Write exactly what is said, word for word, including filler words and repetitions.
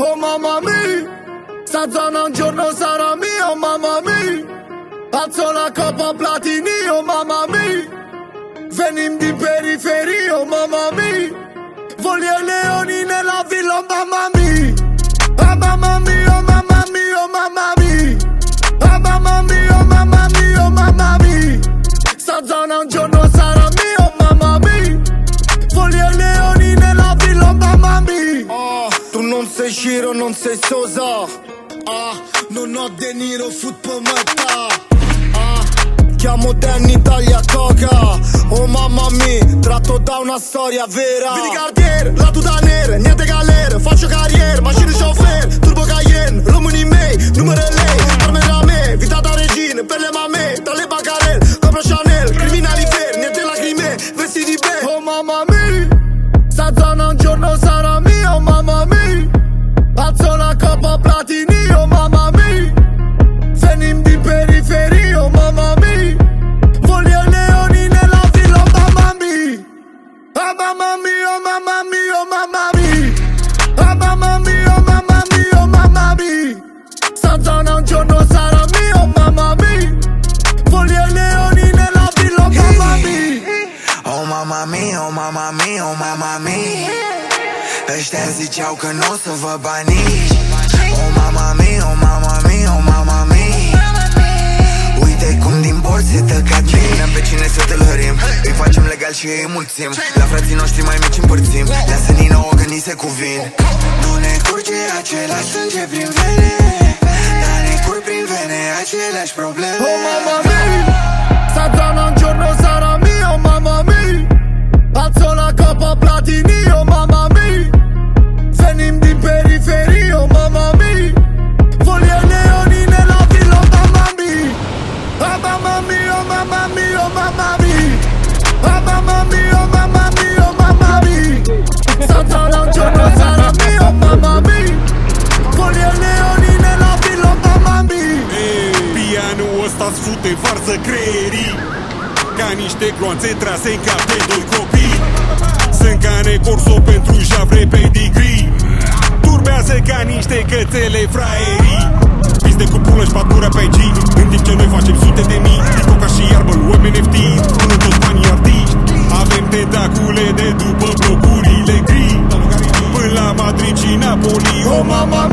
Oh mamma mia, sta zona un giorno sarà mia, oh mamma mia. Alzo la coppa platini, oh mamma mia. Venim din periferie, oh mamma mia. Voglio i leoni nella villa, oh mamma mia. Oh mamma mia, oh mamma mia, oh mamma mia. Oh mamma mia, oh mamma mia, oh mamma mia. Sta zona un giorno sarà mia, oh mamma mia. Voglio i leoni nella villa, oh mamma mia. Ah, tu non sei Shiro, non sei Sosa. Ah, non ho De Niro, football mata. Ah, chiamo Danny Italia Coca. Oh mamma mia, tratto da una storia vera. Vedi cartier, la tuta nera, niente galera. Faccio carriera, macchina chauffeur, turbo Cayenne. Români mei, numerele, arme la me. Vita da regine, per le mame, dalle bancarelle. Compro Chanel, criminali fer, niente lacrime, vestiti bene. Oh mamma mia, sta zona un giorno sarà mia, oh mamma mia. Alzo la coppa platini, oh mamma mia. Venim din periferie, oh mamma mia. Voglio i leoni nella villa, oh mamma mia. Oh mamma mia, oh mamma mia, oh mamma mia. Oh mamma mia, oh mamma mia, oh mamma mia. Sta zona un giorno sarà mia, oh mamma mia. Voglio i leoni nella villa, oh mamma mia. Oh mamma mia, oh mamma mia, oh mamma mia. Ăștia ziceau că n-o să vă banici. Oh mamma mia, oh mamma mia, oh mamma mia. Uite cum din bord se tăcat bine. Pe cine să tâlhărim, îi facem legal și îi mulțim. La frații noștri mai mici împărțim. Lasă-ni nouă că ni se cuvin. Nu ne curge același sânge prin vene, dar ne curg prin vene aceleași probleme. Oh mamma mia, sta zona un giorno sarà mia, oh mamma mia. Alzo la coppa platini, oh mamma mia. Venim din periferie, oh mamma mia. Voglio i leoni nella villa, oh mamma mia. Oh mamma mia, oh mamma mia, oh mamma mia. Oh mamma mia, oh mamma mia, oh mamma mia. Sta zona un giorno sarà mia, oh mamma mia. Voglio i leoni nella villa, oh mamma mia. Hey, pianul ăsta sfute varză creierii ca niște gloanțe trase în cap de doi copii. Sunt cane corso pentru javre pedigree. Turbează ca niște cățele fraierii. Piste cu pulă și patură pe G, în timp ce noi facem sute de mii. Din coca și iarbă luăm N F T, până toți banii artiști. Avem tentacule de după blocurile gri, până la Madrid și Napoli. Oh mama